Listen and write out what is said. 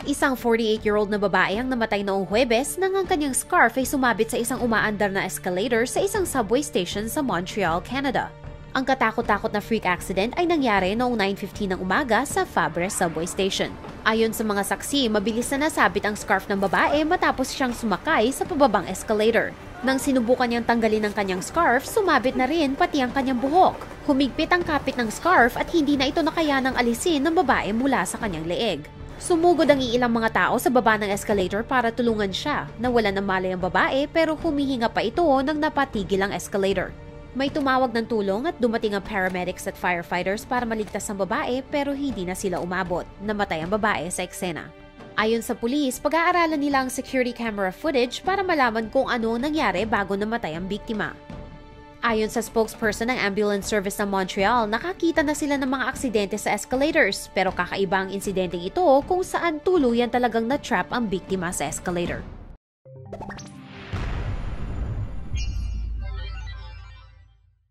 Isang 48-year-old na babae ang namatay noong Huwebes nang ang kanyang scarf ay sumabit sa isang umaandar na escalator sa isang subway station sa Montreal, Canada. Ang katakot-takot na freak accident ay nangyari noong 9:15 ng umaga sa Fabre subway station. Ayon sa mga saksi, mabilis na nasabit ang scarf ng babae matapos siyang sumakay sa pababang escalator. Nang sinubukan niyang tanggalin ang kanyang scarf, sumabit na rin pati ang kanyang buhok. Humigpit ang kapit ng scarf at hindi na ito nakayanang alisin ng babae mula sa kanyang leeg. Sumugod ang ilang mga tao sa baba ng escalator para tulungan siya. Nawalan ng malay ang babae pero humihinga pa ito nang napatigil ang escalator. May tumawag ng tulong at dumating ang paramedics at firefighters para maligtas ang babae pero hindi na sila umabot. Namatay ang babae sa eksena. Ayon sa pulis, pag-aaralan nila ang security camera footage para malaman kung ano ang nangyari bago namatay ang biktima. Ayon sa spokesperson ng ambulance service ng Montreal, nakakita na sila ng mga aksidente sa escalators pero kakaiba ang insidenteng ito kung saan tuluyan talagang na-trap ang biktima sa escalator.